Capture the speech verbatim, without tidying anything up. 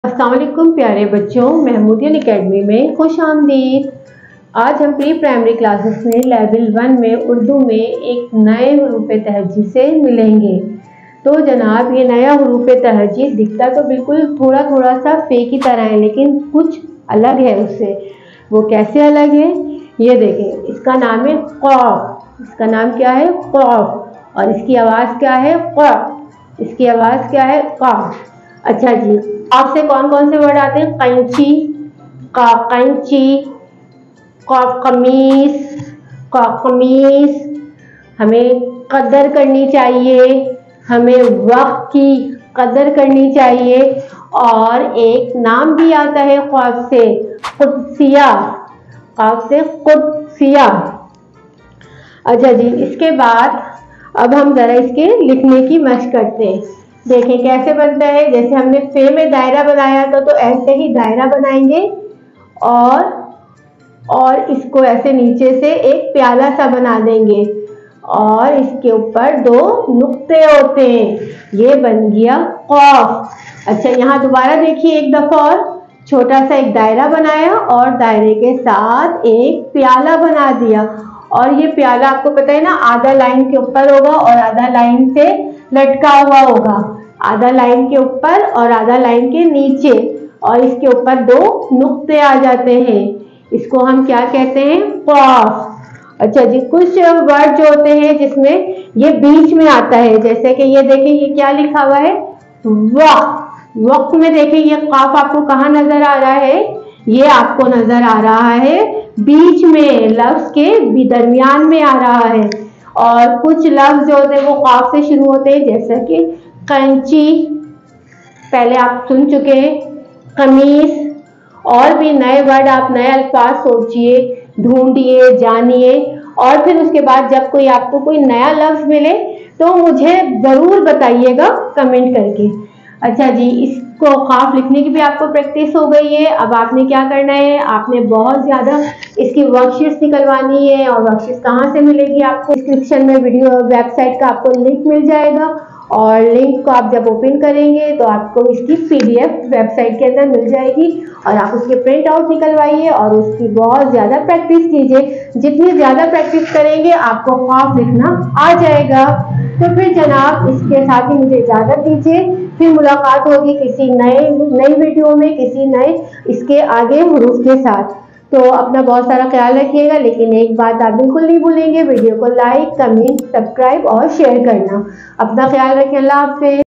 अस्सलाम वालेकुम प्यारे बच्चों, महमूदियन एकेडमी में खुश आमदीद। आज हम प्री प्राइमरी क्लासेस में लेवल वन में उर्दू में एक नए हरूफ तहजी से मिलेंगे। तो जनाब, ये नया हरूफ तहजी दिखता तो बिल्कुल थोड़ा थोड़ा सा पे की तरह है, लेकिन कुछ अलग है उससे। वो कैसे अलग है ये देखें। इसका नाम है क़ाफ़। इसका नाम क्या है? क़ाफ़। और इसकी आवाज़ क्या है? क़। इसकी आवाज़ क्या है? क़। अच्छा जी, आपसे कौन कौन से वर्ड आते हैं? कैंची, का कैंची, का कमीज, का कमीज। हमें कदर करनी चाहिए, हमें वक्त की कदर करनी चाहिए। और एक नाम भी आता है क़ाफ़ से, क़ुद्सिया। क़ाफ़ से क़ुद्सिया। अच्छा जी, इसके बाद अब हम जरा इसके लिखने की मशक करते हैं। देखें कैसे बनता है। जैसे हमने फे में दायरा बनाया था, तो ऐसे ही दायरा बनाएंगे और और इसको ऐसे नीचे से एक प्याला सा बना देंगे और इसके ऊपर दो नुक्ते होते हैं। ये बन गया क़ाफ़। अच्छा, यहाँ दोबारा देखिए एक दफा और। छोटा सा एक दायरा बनाया और दायरे के साथ एक प्याला बना दिया। और ये प्याला आपको पता है ना, आधा लाइन के ऊपर होगा और आधा लाइन से लटका हुआ होगा। आधा लाइन के ऊपर और आधा लाइन के नीचे, और इसके ऊपर दो नुक्ते आ जाते हैं। इसको हम क्या कहते हैं? क़ाफ़। अच्छा जी, कुछ वर्ड जो होते हैं जिसमें ये बीच में आता है, जैसे कि ये देखें, ये क्या लिखा हुआ है? वक्त। वक्त में देखें ये क़ाफ़ आपको कहाँ नजर आ रहा है? ये आपको नजर आ रहा है बीच में, लफ्ज के दरमियान में आ रहा है। और कुछ लफ्ज जो होते हैं वो क़ाफ़ से शुरू होते हैं, जैसे कि कैंची, पहले आप सुन चुके हैं। कमीज। और भी नए वर्ड, आप नए अल्फाज सोचिए, ढूंढिए, जानिए। और फिर उसके बाद जब कोई आपको कोई नया लफ्ज मिले तो मुझे जरूर बताइएगा कमेंट करके। अच्छा जी, इसको क़ाफ़ लिखने की भी आपको प्रैक्टिस हो गई है। अब आपने क्या करना है, आपने बहुत ज़्यादा इसकी वर्कशीट्स निकलवानी है। और वर्कशीट्स कहाँ से मिलेगी आपको? डिस्क्रिप्शन में वीडियो वेबसाइट का आपको लिंक मिल जाएगा। और लिंक को आप जब ओपन करेंगे तो आपको इसकी पीडीएफ वेबसाइट के अंदर मिल जाएगी। और आप उसके प्रिंट आउट निकलवाइए और उसकी बहुत ज़्यादा प्रैक्टिस कीजिए। जितनी ज़्यादा प्रैक्टिस करेंगे आपको क़ाफ़ लिखना आ जाएगा। तो फिर जनाब, इसके साथ ही मुझे इजाज़त दीजिए। फिर मुलाकात होगी किसी नए नई वीडियो में, किसी नए इसके आगे हरूफ के साथ। तो अपना बहुत सारा ख्याल रखिएगा, लेकिन एक बात आप बिल्कुल नहीं भूलेंगे, वीडियो को लाइक, कमेंट, सब्सक्राइब और शेयर करना। अपना ख्याल रखें। अल्लाह हाफ़िज़।